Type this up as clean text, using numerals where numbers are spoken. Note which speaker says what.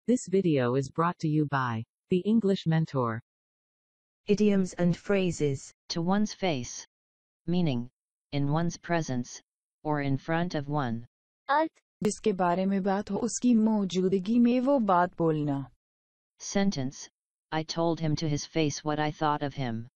Speaker 1: This video is brought to you by The English Mentor.
Speaker 2: Idioms and phrases.
Speaker 3: To one's face. Meaning, in one's presence, or in front of one.
Speaker 4: अर्थ
Speaker 5: जिसके बारे में बात हो उसकी मौजूदगी में वो बात बोलना.
Speaker 3: Sentence, I told him to his face what I thought of him.